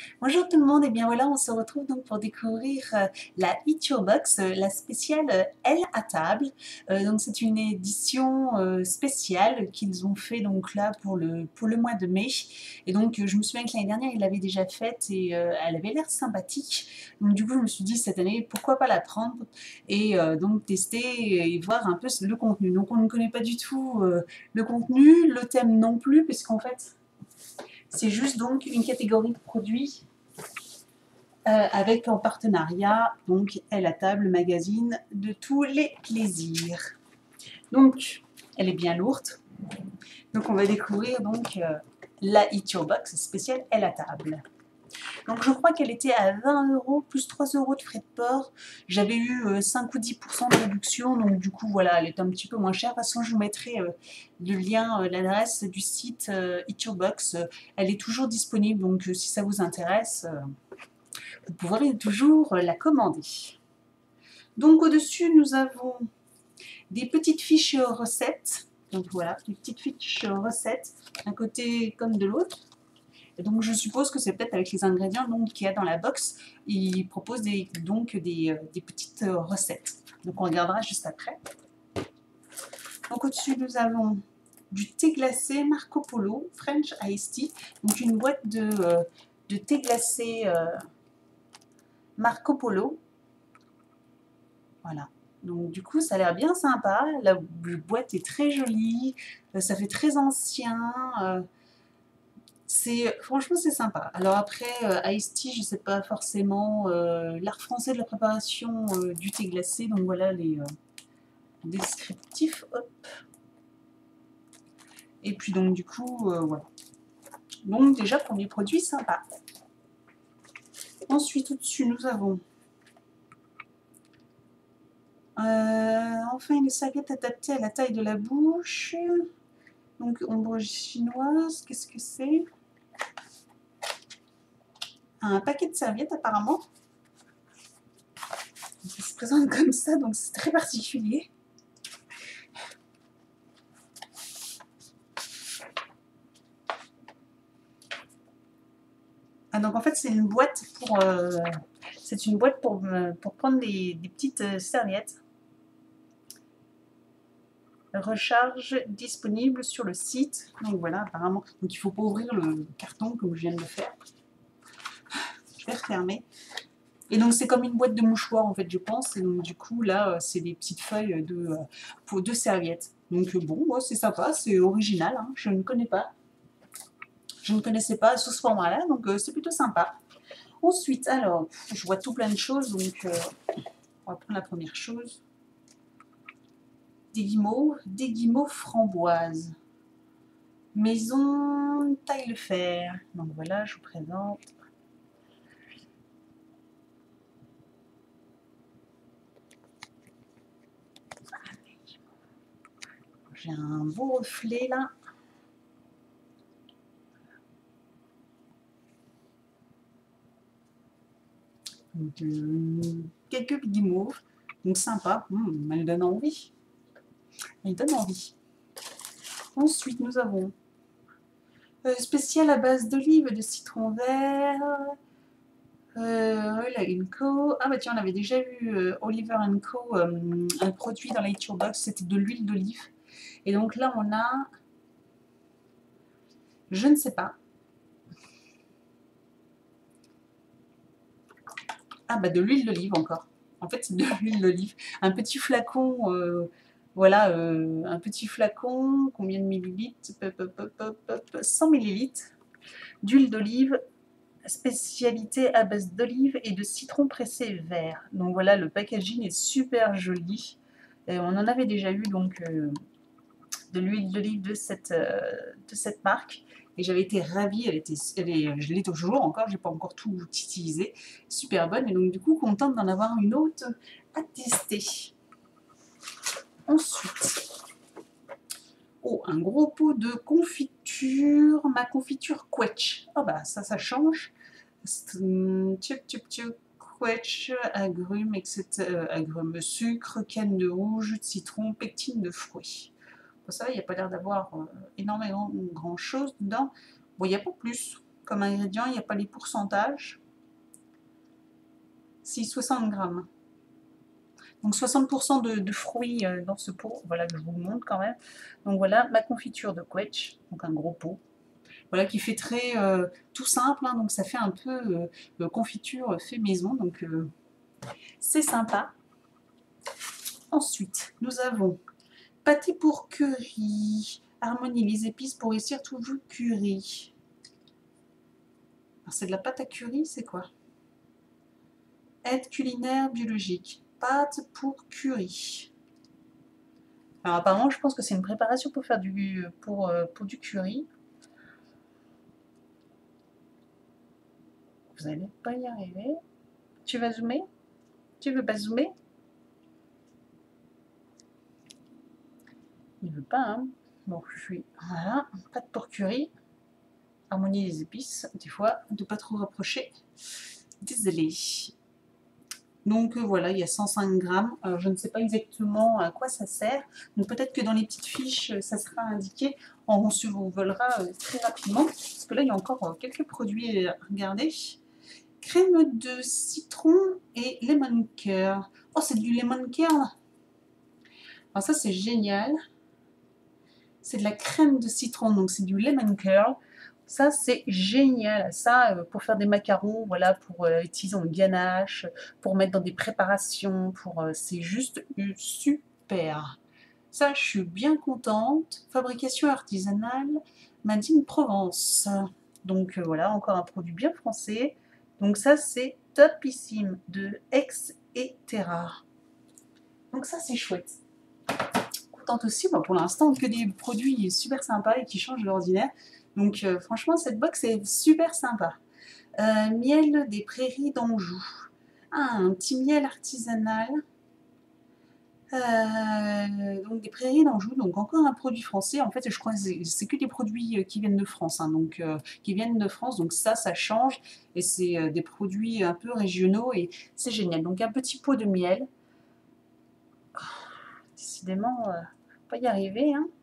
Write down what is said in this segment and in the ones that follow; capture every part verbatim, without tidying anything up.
Bonjour tout le monde, et bien voilà, on se retrouve donc pour découvrir euh, la Eat Your Box, euh, la spéciale euh, Elle à table. Euh, donc c'est une édition euh, spéciale qu'ils ont fait donc là pour le, pour le mois de mai. Et donc euh, je me souviens que l'année dernière ils l'avaient déjà faite et euh, elle avait l'air sympathique. Donc du coup je me suis dit cette année pourquoi pas la prendre et euh, donc tester et voir un peu le contenu. Donc on ne connaît pas du tout euh, le contenu, le thème non plus, puisqu'en fait c'est juste donc une catégorie de produits euh, avec en partenariat donc Elle à table, magazine de tous les plaisirs. Donc elle est bien lourde. Donc on va découvrir donc euh, la Eat Your Box spéciale Elle à table. Donc je crois qu'elle était à vingt euros plus trois euros de frais de port. J'avais eu euh, cinq ou dix pour cent de réduction, donc du coup voilà, elle est un petit peu moins chère. De toute façon, je vous mettrai euh, le lien, euh, l'adresse du site euh, Eat Your Box. Elle est toujours disponible, donc euh, si ça vous intéresse, euh, vous pourrez toujours la commander. Donc au-dessus, nous avons des petites fiches recettes. Donc voilà, des petites fiches recettes, d'un côté comme de l'autre. Et donc je suppose que c'est peut-être avec les ingrédients qu'il y a dans la box. Ils proposent des, donc des, euh, des petites recettes. Donc on regardera juste après. Donc au-dessus, nous avons du thé glacé Marco Polo French Iced Tea. Donc une boîte de, euh, de thé glacé euh, Marco Polo. Voilà. Donc du coup, ça a l'air bien sympa. La boîte est très jolie. Ça fait très ancien. C'est, franchement, c'est sympa. Alors après, euh, Ice Tea, je ne sais pas forcément euh, l'art français de la préparation euh, du thé glacé. Donc voilà les euh, descriptifs. Hop. Et puis donc du coup, euh, voilà. Donc déjà, premier produit sympa. Ensuite, au-dessus, nous avons euh, enfin une serviette adaptée à la taille de la bouche. Donc ombre chinoise, qu'est-ce que c'est? Un paquet de serviettes apparemment. Ça se présente comme ça, donc c'est très particulier. Ah, donc en fait c'est une boîte pour euh, c'est une boîte pour, pour prendre des, des petites serviettes. Recharge disponible sur le site. Donc voilà, apparemment. Donc il ne faut pas ouvrir le carton comme je viens de le faire. Je vais refermer. Et donc c'est comme une boîte de mouchoirs en fait, je pense. Et donc du coup là, c'est des petites feuilles de, pour deux serviettes. Donc bon, ouais, c'est sympa, c'est original. Hein, je ne connais pas. Je ne connaissais pas sous ce format-là, donc euh, c'est plutôt sympa. Ensuite, alors, je vois tout plein de choses, donc euh, on va prendre la première chose. Des guimauves, des guimauves framboises. Maison Taillefer. Donc voilà, je vous présente. J'ai un beau reflet là. Donc, euh, quelques guimauves. Donc sympa, mmh, elle donne envie. Elle donne envie. Ensuite, nous avons euh, spécial à base d'olive et de citron vert. Euh, Oil Co. Ah bah tiens, on avait déjà vu euh, Oliver Co. Euh, un produit dans la Eat Your Box, c'était de l'huile d'olive. Et donc là, on a, je ne sais pas. Ah bah de l'huile d'olive encore. En fait, c'est de l'huile d'olive. Un petit flacon, euh, voilà, euh, un petit flacon, combien de millilitres? cent millilitres d'huile d'olive, spécialité à base d'olive et de citron pressé vert. Donc voilà, le packaging est super joli. Et on en avait déjà eu donc euh, de l'huile d'olive de cette, euh, de cette marque. Et j'avais été ravie, elle était, elle est, je l'ai toujours encore, je n'ai pas encore tout utilisé, super bonne. Et donc du coup, contente d'en avoir une autre à tester. Ensuite, oh, un gros pot de confiture, ma confiture Quetch. Oh bah ça, ça change. Tchup, tchup, tchup, Quetch, agrumes, et cetera. Agrumes, sucre, canne de rouge, citron, pectine de fruits. Bon, ça va, il n'y a pas l'air d'avoir euh, énormément grand chose dedans. Bon, il n'y a pas plus. comme ingrédient, il n'y a pas les pourcentages. Si, soixante grammes. Donc soixante pour cent de, de fruits euh, dans ce pot, voilà, que je vous montre quand même. Donc voilà, ma confiture de quetch, donc un gros pot. Voilà, qui fait très euh, tout simple, hein, donc ça fait un peu euh, confiture fait maison, donc euh, c'est sympa. Ensuite, nous avons pâté pour curry, harmonie les épices pour réussir tout vous curry. C'est de la pâte à curry, c'est quoi? Aide culinaire biologique, pâte pour curry. Alors apparemment, je pense que c'est une préparation pour faire du pour, euh, pour du curry. Vous n'allez pas y arriver. Tu vas zoomer? Tu veux pas zoomer? Il veut pas, hein? Bon, je suis... Voilà, pâte pour curry. Harmonie des épices, des fois, de pas trop rapprocher. Désolée. Donc euh, voilà, il y a cent cinq grammes. Alors, je ne sais pas exactement à quoi ça sert. Donc peut-être que dans les petites fiches, ça sera indiqué. On se volera euh, très rapidement. Parce que là, il y a encore euh, quelques produits à regarder. Crème de citron et lemon curd. Oh, c'est du lemon curd. Alors ça, c'est génial. C'est de la crème de citron, donc c'est du lemon curd. Ça, c'est génial. Ça, euh, pour faire des macarons, voilà, pour euh, utiliser en ganache, pour mettre dans des préparations, pour euh, c'est juste euh, super. Ça, je suis bien contente. Fabrication artisanale, Made in Provence. Donc euh, voilà, encore un produit bien français. Donc ça, c'est topissime de Ex et Terra. Donc ça, c'est chouette. Contente aussi, bon, pour l'instant, que des produits super sympas et qui changent de l'ordinaire. Donc euh, franchement, cette box est super sympa. Euh, miel des prairies d'Anjou. Ah, un petit miel artisanal. Euh, donc des prairies d'Anjou, donc encore un produit français. En fait, je crois que c'est que des produits qui viennent de France, hein, donc euh, qui viennent de France. Donc ça, ça change et c'est euh, des produits un peu régionaux et c'est génial. Donc un petit pot de miel. Oh, décidément, euh, pas y arriver, hein.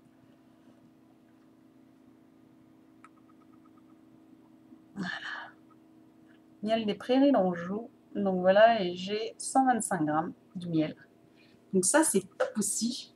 Voilà. Miel des prairies d'Anjou. Donc voilà, et j'ai cent vingt-cinq grammes de miel. Donc ça, c'est top aussi.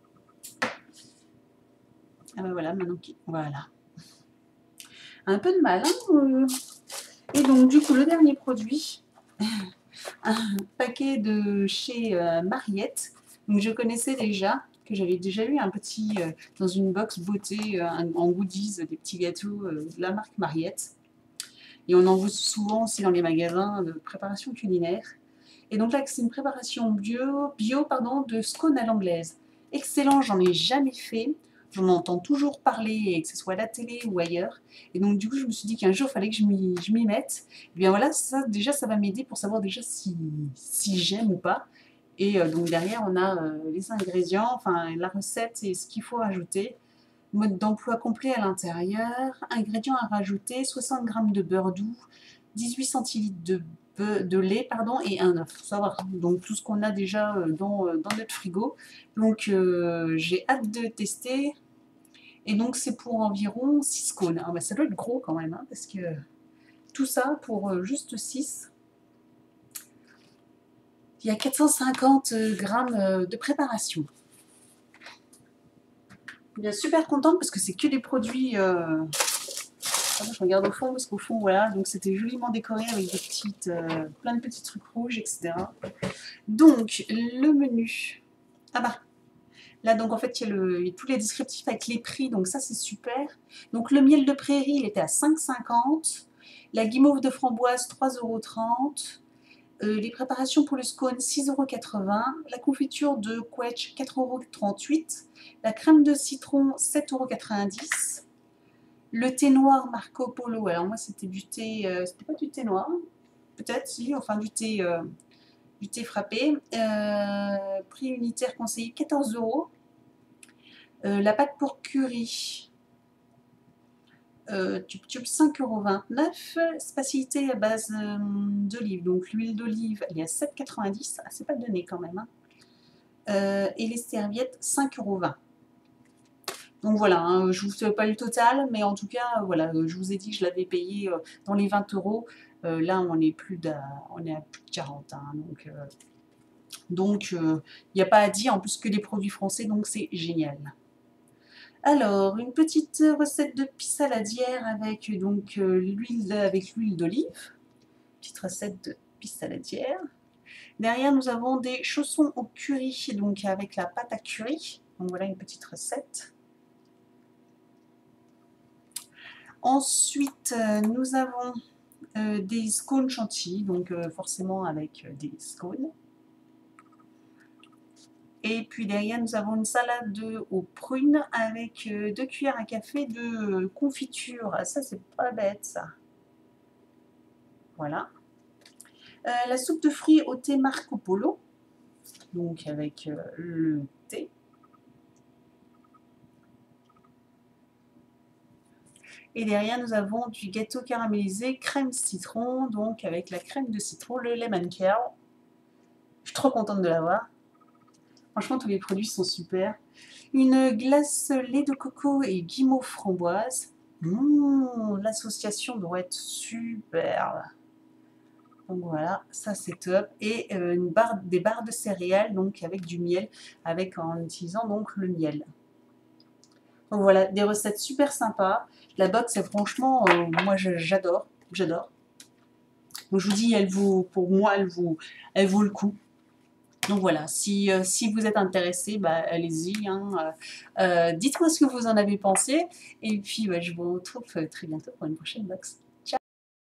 Ah ben voilà, maintenant, voilà. Un peu de mal, hein. Et donc, du coup, le dernier produit, un paquet de chez euh, Mariette. Donc, je connaissais déjà, que j'avais déjà eu un petit, euh, dans une box beauté, euh, en goodies, des petits gâteaux euh, de la marque Mariette. Et on en voit souvent aussi dans les magasins de préparation culinaire. Et donc là, c'est une préparation bio, bio pardon, de scone à l'anglaise. Excellent, j'en ai jamais fait. J'en entends toujours parler, que ce soit à la télé ou ailleurs. Et donc, du coup, je me suis dit qu'un jour, il fallait que je m'y mette. Et bien voilà, ça, déjà, ça va m'aider pour savoir déjà si, si j'aime ou pas. Et euh, donc, derrière, on a euh, les ingrédients, enfin, la recette et ce qu'il faut rajouter. Mode d'emploi complet à l'intérieur. Ingrédients à rajouter, soixante grammes de beurre doux, dix-huit centilitres de, de lait pardon, et un œuf. Ça va. Donc tout ce qu'on a déjà dans, dans notre frigo. Donc euh, j'ai hâte de tester. Et donc c'est pour environ six cônes. Ah, bah, ça doit être gros quand même, hein, parce que tout ça pour euh, juste six. Il y a quatre cent cinquante grammes de préparation. Bien super contente parce que c'est que des produits. Euh... Je regarde au fond parce qu'au fond, voilà, donc c'était joliment décoré avec des petites, euh, plein de petits trucs rouges, et cetera. Donc le menu. Ah bah, là donc en fait il y a le, tous les descriptifs avec les prix, donc ça c'est super. Donc le miel de prairie il était à cinq euros cinquante, la guimauve de framboise trois euros trente. Euh, les préparations pour le scone six euros quatre-vingts, la confiture de quetch quatre euros trente-huit, la crème de citron sept euros quatre-vingt-dix, le thé noir Marco Polo. Alors moi c'était du thé, euh, c'était pas du thé noir, peut-être si, enfin du thé, euh, du thé frappé. Euh, prix unitaire conseillé quatorze euros. Euh, la pâte pour curry. Euh, tube tube cinq euros vingt-neuf. Spécialité à base euh, d'olive. Donc l'huile d'olive, elle est à sept euros quatre-vingt-dix. Ah, c'est pas donné quand même. Hein. Euh, et les serviettes, cinq euros vingt. Donc voilà, hein, je vous fais pas le total, mais en tout cas, voilà, je vous ai dit que je l'avais payé dans les vingt euros. Là, on est plus de, on est à plus de quarante, hein, donc il euh, donc, il n'y a pas à dire, en plus que des produits français, donc c'est génial. Alors, une petite recette de pis saladière avec donc l'huile avec l'huile d'olive. Petite recette de pis saladière. Derrière, nous avons des chaussons au curry, donc avec la pâte à curry. Donc voilà une petite recette. Ensuite, nous avons euh, des scones chantilly, donc euh, forcément avec euh, des scones. Et puis derrière, nous avons une salade aux prunes avec euh, deux cuillères à café de confiture. Ça, c'est pas bête, ça. Voilà. Euh, la soupe de fruits au thé Marco Polo, donc avec euh, le thé. Et derrière, nous avons du gâteau caramélisé crème citron, donc avec la crème de citron, le lemon curl. Je suis trop contente de l'avoir. Franchement, tous les produits sont super. Une glace lait de coco et guimauve framboise. Mmh, l'association doit être superbe. Donc voilà, ça c'est top. Et euh, une barre, des barres de céréales, donc avec du miel, avec en utilisant donc le miel. Donc voilà, des recettes super sympas. La box, franchement, euh, moi j'adore, j'adore. Donc je vous dis, elle vaut, pour moi, elle vaut, elle vaut le coup. Donc voilà, si, euh, si vous êtes intéressé, bah, allez-y. Hein, euh, euh, dites-moi ce que vous en avez pensé. Et puis, bah, je vous retrouve très bientôt pour une prochaine box.